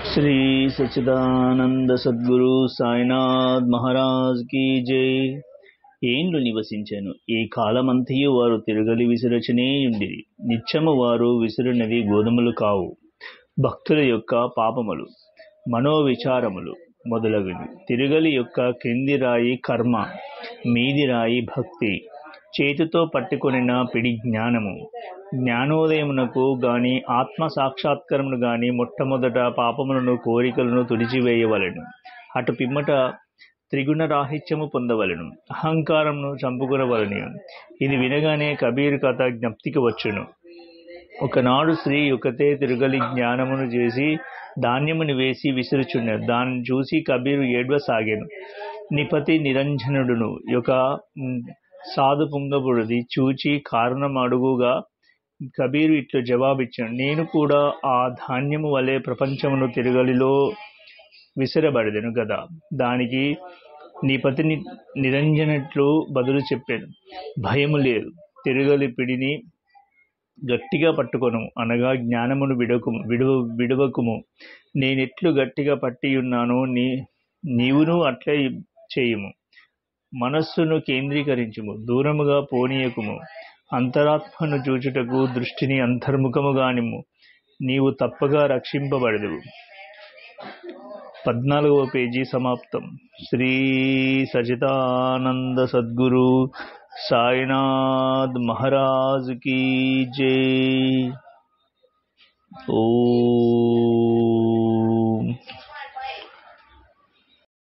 శ్రీ సచ్చిదానంద సద్గురు సాయినాథ్ మహారాజ్ కీ జై. ఏండ్లు నివసించెను ఈ కాలమంతయు వారు తిరగలి విసురచనేయుండిరి. నిత్యము వారు విసురునవి గోధుమలు కావు, భక్తుల యొక్క పాపములు, మనోవిచారములు మొదలగువి. తిరగలి యొక్క క్రింది రాయి కర్మ, మీది రాయి భక్తి. చేతితో పట్టుకొనిన పిడి జ్ఞానము. జ్ఞానోదయమునకు గాని ఆత్మ సాక్షాత్కారమును గాని మొట్టమొదట పాపములను కోరికలను తుడిచివేయవలెను. అటు పిమ్మట త్రిగుణ రాహిత్యము పొందవలెను, అహంకారమును చంపుకొనవలెను. ఇది వినగానే కబీర్ కథ జ్ఞప్తికి వచ్చును. ఒకనాడు స్త్రీ ఒకతే తిరగలి జ్ఞానమును చేసి ధాన్యమును వేసి విసురుచున్నది. దానిని చూసి కబీరు ఏడ్వసాగెను. నిపతి నిరంజనుడును యొక్క సాధు పుంగవుడిది చూచి కారణం అడుగుగా కబీరు ఇట్లు జవాబిచ్చాను: నేను కూడా ఆ ధాన్యము వలె ప్రపంచమును తిరగలిలో విసిరబడెదను గదా. దానికి నిపతి నిరంజనట్లు బదులు చెప్పాను: భయము లేదు, తిరగలి పిడిని గట్టిగా పట్టుకొను, అనగా జ్ఞానమును విడవకుము. నేనెట్లు గట్టిగా పట్టియున్నానో నీవును అట్లే చేయుము. మనస్సును కేంద్రీకరించుము, దూరముగా పోనీయకుము. అంతరాత్మను చూచుటకు దృష్టిని అంతర్ముఖముగానిమ్ము, నీవు తప్పగా రక్షింపబడదువు. 14వ పేజీ సమాప్తం. శ్రీ సచిదానంద సద్గురు సాయినాథ్ మహారాజ్ కీ జై. ఓం.